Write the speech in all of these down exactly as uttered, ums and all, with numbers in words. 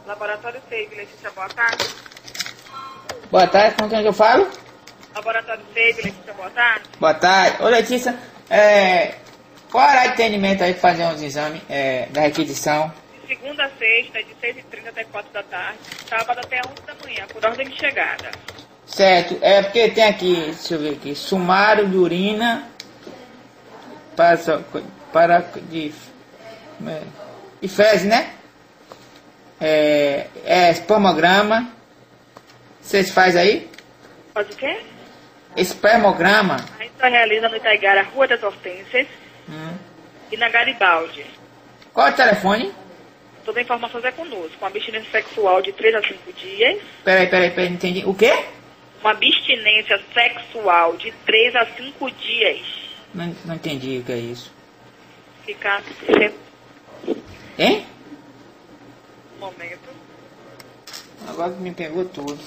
Laboratório Save, Letícia, boa tarde. Boa tarde, com quem que eu falo? Laboratório Save, Letícia, boa tarde. Boa tarde. Ô Letícia, é, qual a área de atendimento aí para fazer uns exames é, da requisição? De segunda a sexta, de seis e trinta até quatro da tarde. Sábado até onze da manhã, por ordem de chegada. Certo, é porque tem aqui, deixa eu ver aqui, sumário de urina para, para de, de fezes, né? É, é espermograma. Vocês fazem aí? Faz o quê? Espermograma. A gente só realiza no Itaigara, Rua das Hortênsias Hum. e na Garibaldi. Qual é o telefone? Toda a informação é conosco. Uma abstinência sexual de três a cinco dias. Peraí, peraí, peraí, não entendi. O quê? Uma abstinência sexual de três a cinco dias. Não, não entendi o que é isso. Ficar sempre. Hein? Um momento. Agora que me pegou tudo.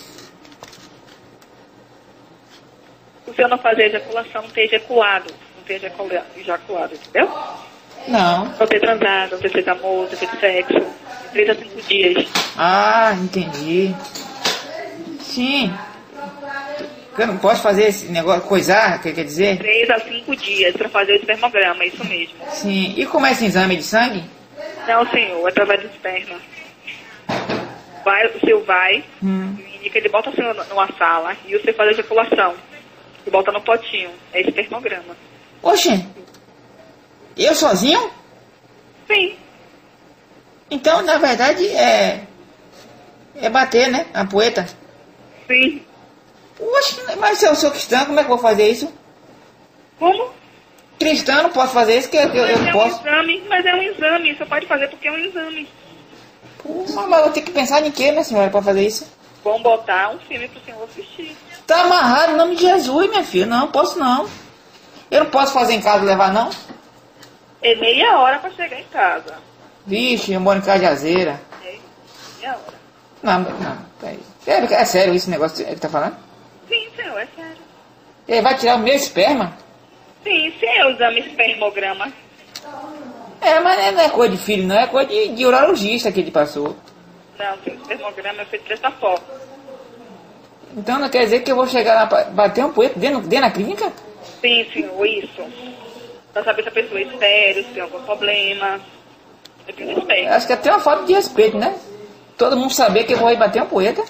O senhor não fazer ejaculação, não ter ejaculado. Não ter ejacula- ejaculado, entendeu? Não. Não ter transado, não ter feito amor, não ter feito sexo. De três a cinco dias. Ah, entendi. Sim. Eu não posso fazer esse negócio, coisar, quer quer dizer? três a cinco dias para fazer o espermograma, é isso mesmo. Sim. E como é esse exame de sangue? Não, senhor, é através do esperma. Vai, o senhor vai, Hum. indica, ele bota o senhor numa sala e você faz a ejaculação. E bota no potinho. É espermograma. Oxe. Eu sozinho? Sim. Então, na verdade, é... É bater, né? A poeta. Sim. Oxe, mas se eu sou cristão, como é que eu vou fazer isso? Como? Cristão não posso fazer isso, que eu, eu, eu Mas não é posso. um exame, mas é um exame. Só pode fazer porque é um exame. Pô, mas eu vou ter que pensar em quê, minha senhora, pra fazer isso? Vamos botar um filme pro senhor assistir. Tá amarrado em nome de Jesus, minha filha. Não, posso não. Eu não posso fazer em casa e levar, não? É meia hora para chegar em casa. Vixe, eu moro em Cajazeira. É meia hora. Não, não, peraí. É, é sério esse negócio que ele tá falando? Sim, senhor, é sério. Ele vai tirar o meu esperma? Sim, sim, é o exame espermograma. É, mas não é coisa de filho, não. É coisa de, de urologista que ele passou. Não, sim, o espermograma é feito dessa forma. Então não quer dizer que eu vou chegar lá pra bater um poeta dentro, dentro da clínica? Sim, senhor, isso. Pra saber se a pessoa é estéril, se tem algum problema. Depende do esperma. Acho que até uma falta de respeito, né? Todo mundo saber que eu vou ir bater um poeta.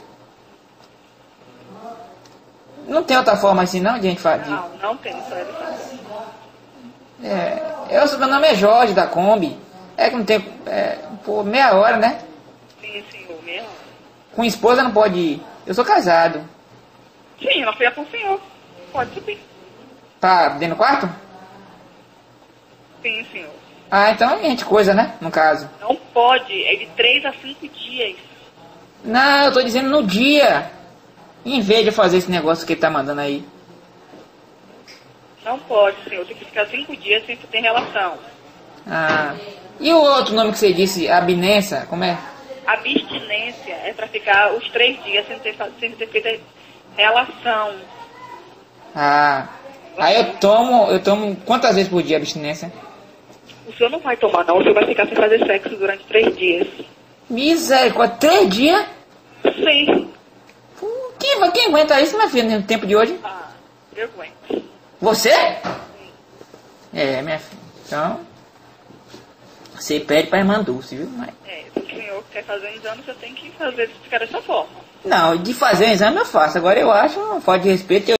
Não tem outra forma assim não, de a gente fazer. Não, não tem só dessa forma. É, eu, meu nome é Jorge, da Kombi. É que não tem... É, pô, meia hora, né? Sim, senhor, meia hora. Com esposa não pode ir. Eu sou casado. Sim, ela foi com o senhor. Pode subir. Tá dentro do quarto? Sim, senhor. Ah, então a gente coisa, né? No caso. Não pode, é de três a cinco dias. Não, eu tô dizendo no dia. Em vez de fazer esse negócio que ele tá mandando aí. Não pode, senhor. Tem que ficar cinco dias sem ter relação. Ah. E o outro nome que você disse, abinência, como é? Abstinência é para ficar os três dias sem ter, fa- sem ter feito relação. Ah. Aí eu tomo, eu tomo quantas vezes por dia abstinência? O senhor não vai tomar, não. O senhor vai ficar sem fazer sexo durante três dias. Misericórdia, três dias? Sim. Pô, Quem, quem aguenta isso, minha filha, no tempo de hoje? Ah, eu aguento. Você? É, minha filha. Então, você pede pra irmã Dulce, viu? Mas, É, se o senhor quer fazer um exame, você tem que fazer ficar dessa forma. não, de fazer o exame eu faço. Agora eu acho uma falta de respeito.